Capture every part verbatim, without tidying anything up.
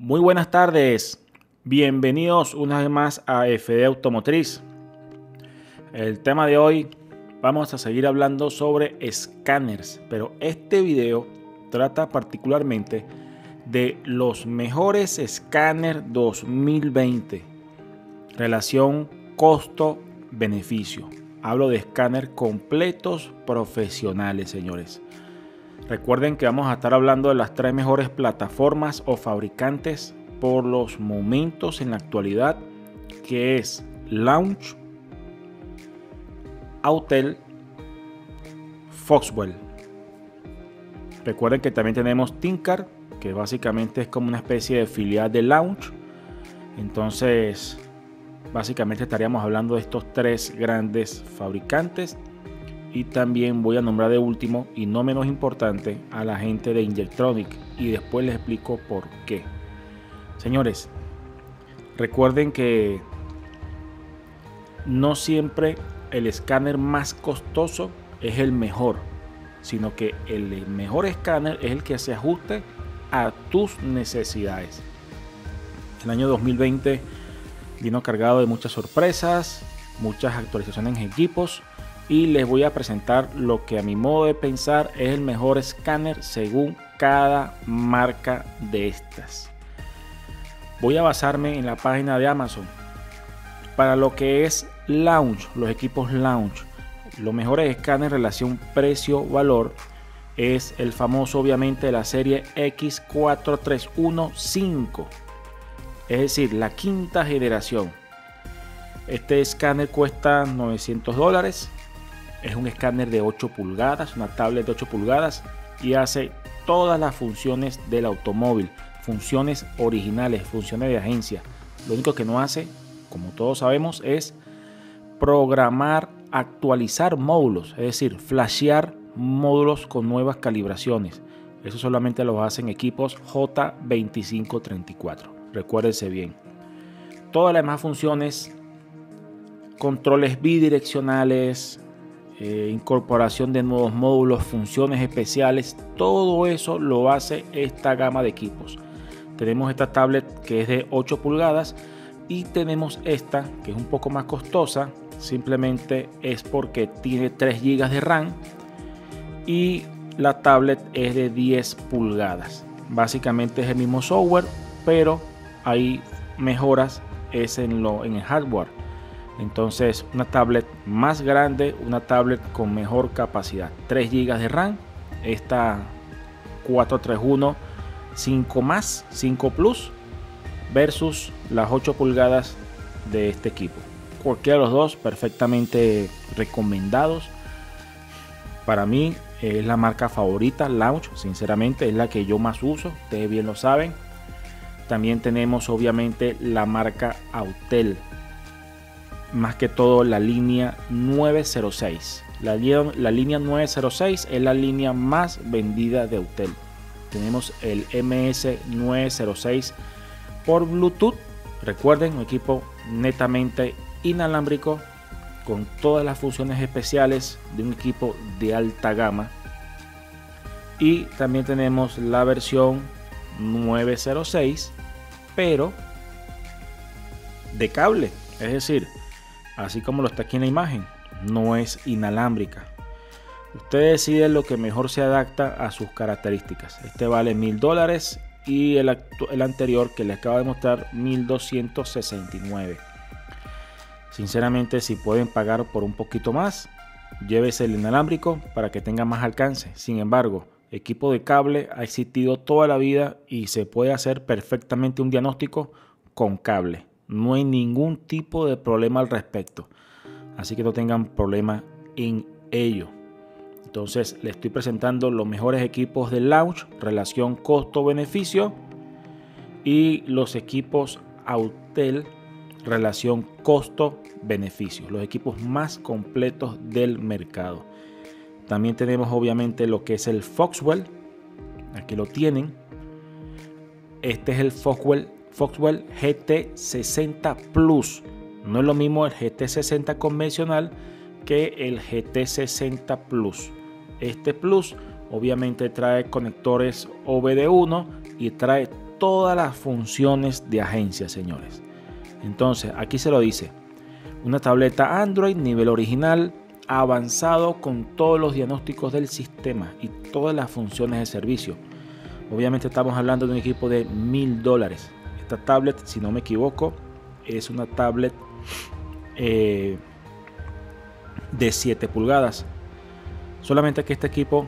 Muy buenas tardes, bienvenidos una vez más a F D Automotriz. El tema de hoy vamos a seguir hablando sobre escáneres, pero este video trata particularmente de los mejores escáneres dos mil veinte, relación costo-beneficio. Hablo de escáner completos profesionales, señores. Recuerden que vamos a estar hablando de las tres mejores plataformas o fabricantes por los momentos en la actualidad, que es Launch, Autel, Foxwell. Recuerden que también tenemos Tinker, que básicamente es como una especie de filial de Launch. Entonces, básicamente estaríamos hablando de estos tres grandes fabricantes. Y también voy a nombrar de último y no menos importante a la gente de Injectronic, y después les explico por qué. Señores, recuerden que no siempre el escáner más costoso es el mejor, sino que el mejor escáner es el que se ajuste a tus necesidades. El año dos mil veinte vino cargado de muchas sorpresas, muchas actualizaciones en equipos, y les voy a presentar lo que a mi modo de pensar es el mejor escáner según cada marca de estas. Voy a basarme en la página de Amazon. Para lo que es Launch, los equipos Launch, los mejores escáneres en relación precio-valor es el famoso, obviamente, de la serie X cuatro tres uno cinco, es decir, la quinta generación. Este escáner cuesta novecientos dólares. Es un escáner de ocho pulgadas, una tablet de ocho pulgadas, y hace todas las funciones del automóvil, funciones originales, funciones de agencia. Lo único que no hace, como todos sabemos, es programar, actualizar módulos, es decir, flashear módulos con nuevas calibraciones. Eso solamente lo hacen equipos J veinticinco treinta y cuatro. Recuérdense bien. Todas las demás funciones, controles bidireccionales, Eh, incorporación de nuevos módulos, funciones especiales, todo eso lo hace esta gama de equipos. Tenemos esta tablet que es de ocho pulgadas y tenemos esta que es un poco más costosa, simplemente es porque tiene tres gigas de RAM, y la tablet es de diez pulgadas. Básicamente es el mismo software, pero hay mejoras es en, lo, en el hardware. Entonces, una tablet más grande, una tablet con mejor capacidad, tres gigas de RAM, esta cuatro tres uno cinco más, cinco plus, versus las ocho pulgadas de este equipo. Cualquiera de los dos perfectamente recomendados. Para mí es la marca favorita, Launch, sinceramente es la que yo más uso, ustedes bien lo saben. También tenemos obviamente la marca Autel, más que todo la línea nueve cero seis. La, la línea nueve cero seis es la línea más vendida de Autel. Tenemos el M S nueve cero seis por Bluetooth. Recuerden, un equipo netamente inalámbrico con todas las funciones especiales de un equipo de alta gama. Y también tenemos la versión nueve cero seis, pero de cable, es decir, así como lo está aquí en la imagen, no es inalámbrica. Usted decide lo que mejor se adapta a sus características. Este vale mil dólares y el, el anterior que les acabo de mostrar mil doscientos sesenta y nueve. Sinceramente, si pueden pagar por un poquito más, llévese el inalámbrico para que tenga más alcance. Sin embargo, equipo de cable ha existido toda la vida y se puede hacer perfectamente un diagnóstico con cable. No hay ningún tipo de problema al respecto, así que no tengan problema en ello. Entonces les estoy presentando los mejores equipos de Launch, relación costo-beneficio, y los equipos Autel, relación costo-beneficio, los equipos más completos del mercado. También tenemos obviamente lo que es el Foxwell, aquí lo tienen. Este es el Foxwell Foxwell G T sesenta Plus. No es lo mismo el G T sesenta convencional que el G T sesenta Plus. Este Plus obviamente trae conectores O B D uno y trae todas las funciones de agencia, señores. Entonces, aquí se lo dice. Una tableta Android nivel original, avanzado con todos los diagnósticos del sistema y todas las funciones de servicio. Obviamente estamos hablando de un equipo de mil dólares. Esta tablet, si no me equivoco, es una tablet eh, de siete pulgadas. Solamente que este equipo,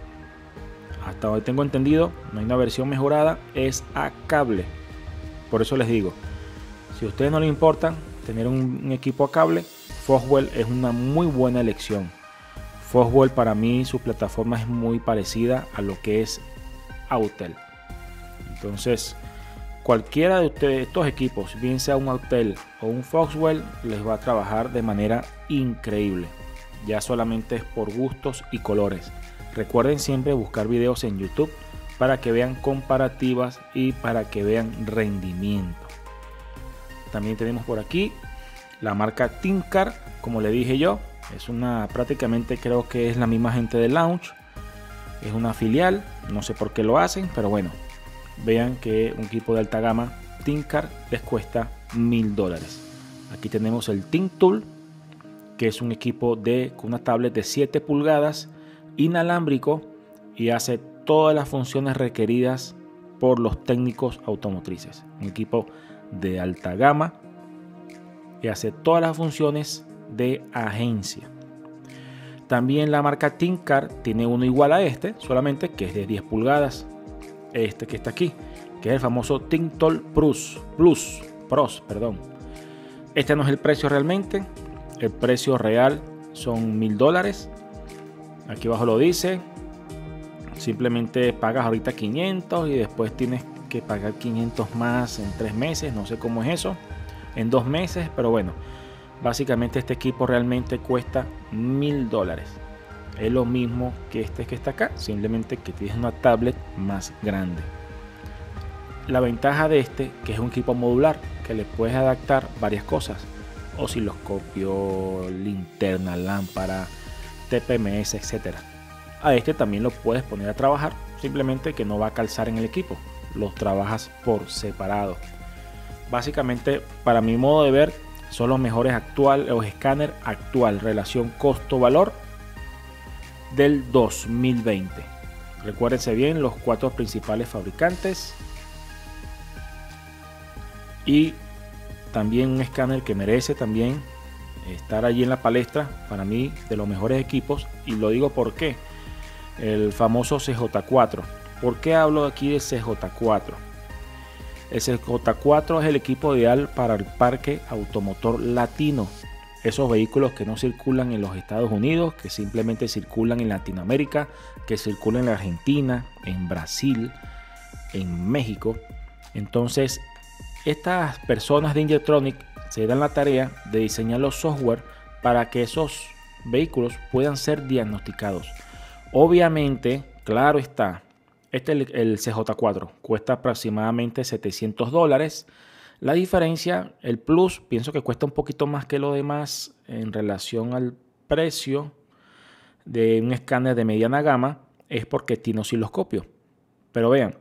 hasta donde tengo entendido, no hay una versión mejorada, es a cable. Por eso les digo, si a ustedes no les importa tener un, un equipo a cable, Foxwell es una muy buena elección. Foxwell, para mí, su plataforma es muy parecida a lo que es Autel. Entonces, cualquiera de ustedes, estos equipos, bien sea un Autel o un Foxwell, les va a trabajar de manera increíble. Ya solamente es por gustos y colores. Recuerden siempre buscar videos en YouTube para que vean comparativas y para que vean rendimiento. También tenemos por aquí la marca ThinkCar, como le dije yo, es una, prácticamente creo que es la misma gente de Launch, es una filial, no sé por qué lo hacen, pero bueno, vean que un equipo de alta gama ThinkCar les cuesta mil dólares. Aquí tenemos el ThinkTool, que es un equipo de con una tablet de siete pulgadas, inalámbrico, y hace todas las funciones requeridas por los técnicos automotrices. Un equipo de alta gama y hace todas las funciones de agencia. También la marca ThinkCar tiene uno igual a este, solamente que es de diez pulgadas. Este que está aquí, que es el famoso ThinkTool Plus, Plus, Pros, perdón. Este no es el precio realmente. El precio real son mil dólares. Aquí abajo lo dice. Simplemente pagas ahorita quinientos y después tienes que pagar quinientos más en tres meses. No sé cómo es eso. En dos meses, pero bueno. Básicamente este equipo realmente cuesta mil dólares. Es lo mismo que este que está acá. Simplemente que tienes una tablet más grande. La ventaja de este, que es un equipo modular, que le puedes adaptar varias cosas. Osciloscopio, linterna, lámpara, T P M S, etcétera. A este también lo puedes poner a trabajar, simplemente que no va a calzar en el equipo, los trabajas por separado. Básicamente, para mi modo de ver, son los mejores actual, los escáner actual, relación costo-valor del dos mil veinte. Recuérdense bien los cuatro principales fabricantes y también un escáner que merece también estar allí en la palestra, para mí de los mejores equipos, y lo digo porque el famoso C J cuatro. ¿Por qué hablo aquí de C J cuatro? El C J cuatro es el equipo ideal para el parque automotor latino, esos vehículos que no circulan en los Estados Unidos, que simplemente circulan en Latinoamérica, que circulan en Argentina, en Brasil, en México. Entonces estas personas de Ingetronic se dan la tarea de diseñar los software para que esos vehículos puedan ser diagnosticados. Obviamente, claro está, este el, el C J cuatro cuesta aproximadamente setecientos dólares. La diferencia, el Plus, pienso que cuesta un poquito más que lo demás en relación al precio de un escáner de mediana gama, es porque tiene osciloscopio. Pero vean,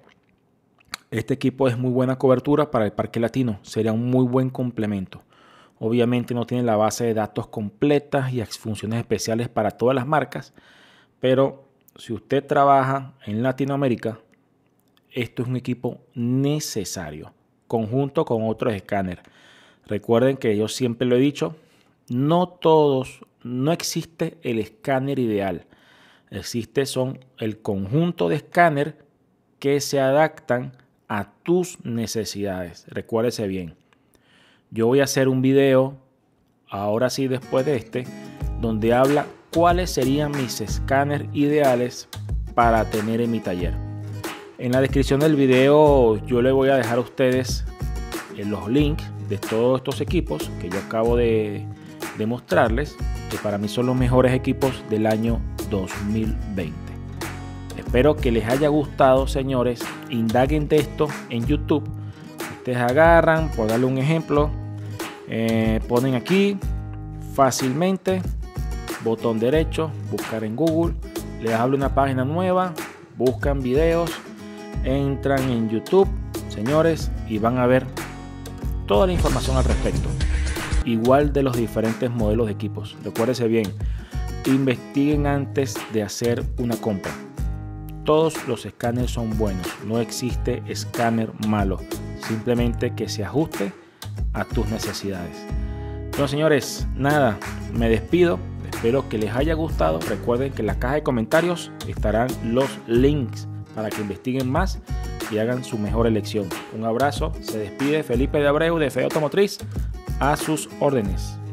este equipo es muy buena cobertura para el parque latino, sería un muy buen complemento. Obviamente no tiene la base de datos completas y funciones especiales para todas las marcas, pero si usted trabaja en Latinoamérica, esto es un equipo necesario, conjunto con otros escáneres. Recuerden que yo siempre lo he dicho, no todos, no existe el escáner ideal. Existe son el conjunto de escáner que se adaptan a tus necesidades. Recuérdese bien. Yo voy a hacer un video, ahora sí después de este, donde habla cuáles serían mis escáneres ideales para tener en mi taller. En la descripción del video yo le voy a dejar a ustedes los links de todos estos equipos que yo acabo de, de mostrarles, que para mí son los mejores equipos del año dos mil veinte. Espero que les haya gustado, señores. Indaguen de esto en YouTube. Ustedes agarran, por darle un ejemplo, eh, ponen aquí fácilmente, botón derecho, buscar en Google, les hablo una página nueva, buscan videos, entran en YouTube, señores, y van a ver toda la información al respecto. Igual de los diferentes modelos de equipos. Recuérdese bien, investiguen antes de hacer una compra. Todos los escáneres son buenos, no existe escáner malo, simplemente que se ajuste a tus necesidades. Bueno, señores, nada, me despido. Espero que les haya gustado. Recuerden que en la caja de comentarios estarán los links para que investiguen más y hagan su mejor elección. Un abrazo, se despide Felipe de Abreu de Fede Automotriz, a sus órdenes.